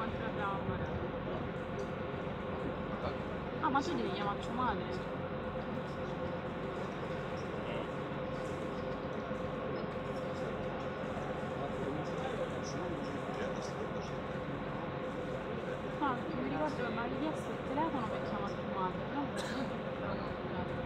Ah, ma tu devi chiamarci madre? Ah, mi ricordo che mi avevi chiesto il telefono per chiamare tua madre, però non so se l'avevo comprato.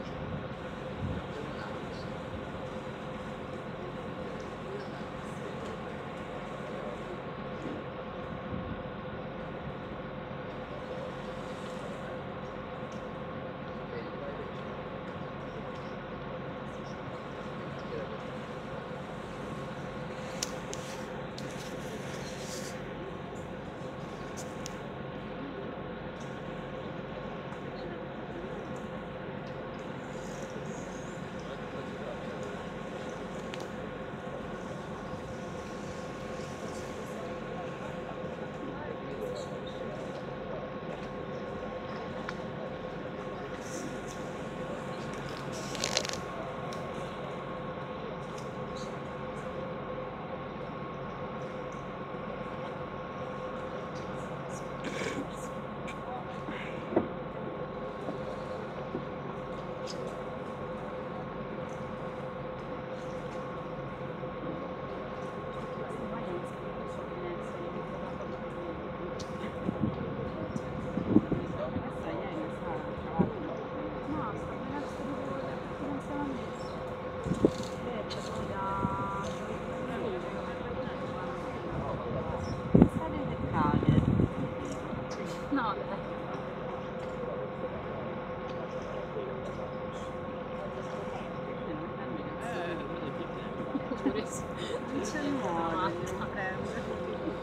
No, non c'è nulla, prende.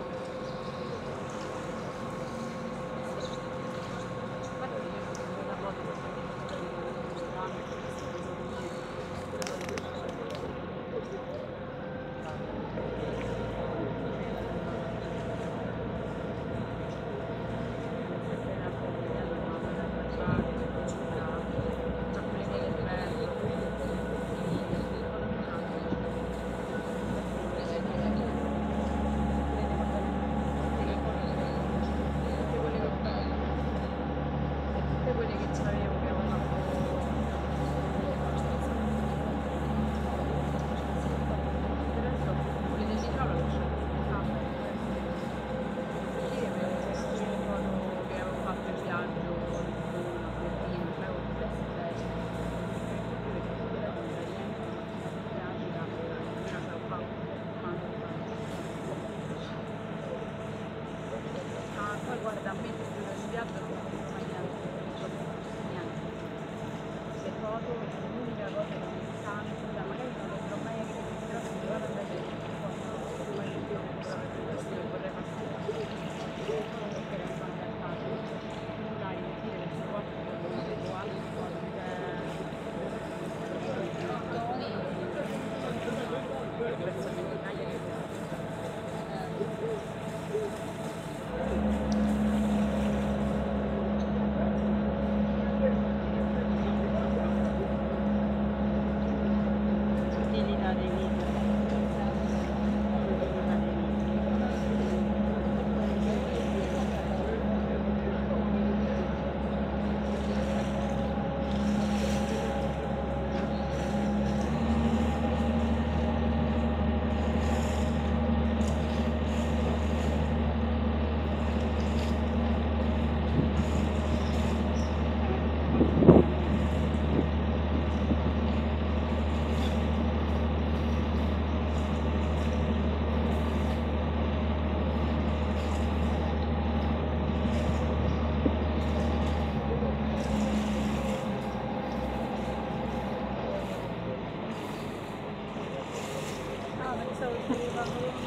Guarda, a me il viaggio non mi fa niente. Le foto, l'unica cosa che mi incanta, magari non vedrò mai che mi però se vado a vedere questo lo vorrei passare per fare dai, dire che si può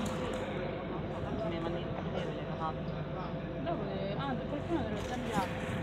Dopo, qualcuno te lo sta inviando.